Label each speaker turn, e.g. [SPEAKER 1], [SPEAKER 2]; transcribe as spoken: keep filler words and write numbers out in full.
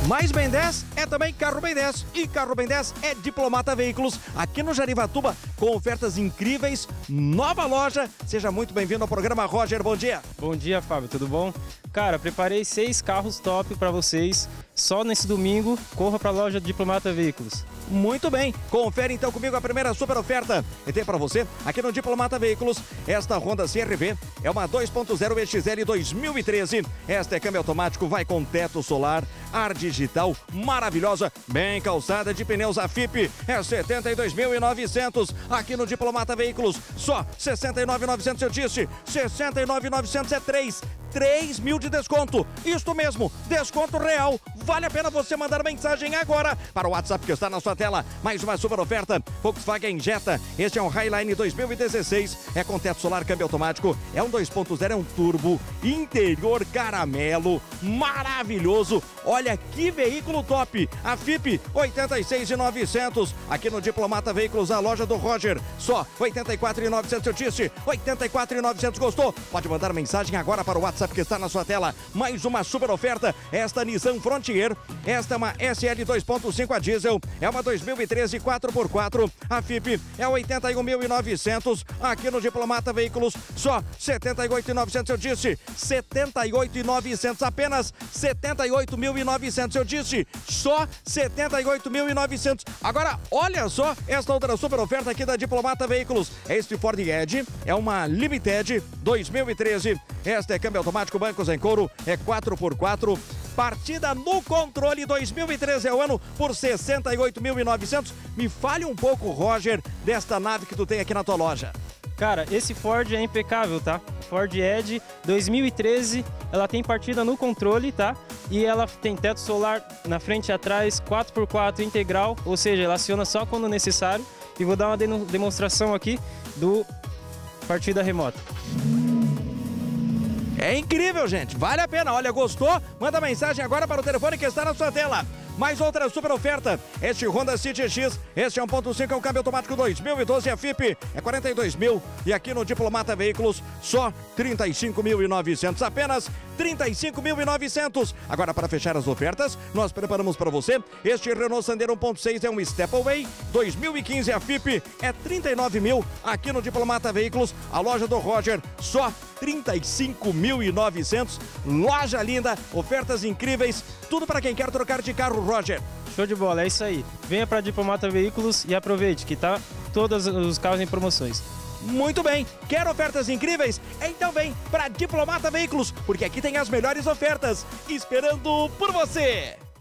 [SPEAKER 1] Mais Ben dez é também Carro Ben dez e Carro Ben dez é Diplomata Veículos, aqui no Jarivatuba, com ofertas incríveis, nova loja. Seja muito bem-vindo ao programa, Roger, bom dia.
[SPEAKER 2] Bom dia, Fábio, tudo bom? Cara, preparei seis carros top para vocês, só nesse domingo, corra para a loja Diplomata Veículos.
[SPEAKER 1] Muito bem, confere então comigo a primeira super oferta. E tem para você, aqui no Diplomata Veículos, esta Honda C R V é uma dois ponto zero E X L dois mil e treze. Esta é câmbio automático, vai com teto solar, ar digital, maravilhosa, bem calçada, de pneus A F I P, é setenta e dois mil e novecentos. Aqui no Diplomata Veículos, só sessenta e nove mil e novecentos eu disse, sessenta e nove mil e novecentos é três. três mil de desconto, isto mesmo, desconto real. Vale a pena você mandar mensagem agora para o WhatsApp que está na sua tela. Mais uma super oferta, Volkswagen Jetta, este é um Highline dois mil e dezesseis, é com teto solar, câmbio automático, é um dois ponto zero, é um turbo, interior caramelo, maravilhoso. Olha que veículo top, a F I P oitenta e seis mil e novecentos, aqui no Diplomata Veículos, a loja do Roger, só oitenta e quatro mil e novecentos eu disse, oitenta e quatro mil e novecentos, gostou? Pode mandar mensagem agora para o WhatsApp que está na sua tela. Mais uma super oferta, esta Nissan Frontier, esta é uma S L dois ponto cinco a diesel, é uma dois mil e treze quatro por quatro, a F I P é oitenta e um mil e novecentos, aqui no Diplomata Veículos, só setenta e oito mil e novecentos eu disse, setenta e oito mil e novecentos, apenas setenta e oito mil e novecentos eu disse, só setenta e oito mil e novecentos. Agora, olha só esta outra super oferta aqui da Diplomata Veículos, este Ford Edge, é uma Limited dois mil e treze, esta é câmbio automático, bancos em couro, é quatro por quatro, partida no controle, dois mil e treze é o ano, por sessenta e oito mil e novecentos. Me fale um pouco, Roger, desta nave que tu tem aqui na tua loja.
[SPEAKER 2] Cara, esse Ford é impecável, tá? Ford Edge dois mil e treze, ela tem partida no controle, tá? E ela tem teto solar na frente e atrás, quatro por quatro integral, ou seja, ela aciona só quando necessário. E vou dar uma demonstração aqui do partida remota.
[SPEAKER 1] É incrível, gente. Vale a pena. Olha, gostou? Manda mensagem agora para o telefone que está na sua tela. Mais outra super oferta. Este Honda City X, este é um ponto cinco, é um câmbio automático dois mil e doze, a F I P é quarenta e dois mil. E aqui no Diplomata Veículos, só trinta e cinco mil e novecentos. Apenas trinta e cinco mil e novecentos. Agora, para fechar as ofertas, nós preparamos para você este Renault Sandero um ponto seis, é um Stepway dois mil e quinze, a F I P é trinta e nove mil. Aqui no Diplomata Veículos, a loja do Roger, só trinta e cinco mil e novecentos. Loja linda, ofertas incríveis, tudo para quem quer trocar de carro, Roger.
[SPEAKER 2] Show de bola, é isso aí. Venha para Diplomata Veículos e aproveite que tá todos os carros em promoções.
[SPEAKER 1] Muito bem, quer ofertas incríveis? Então vem para Diplomata Veículos, porque aqui tem as melhores ofertas, esperando por você.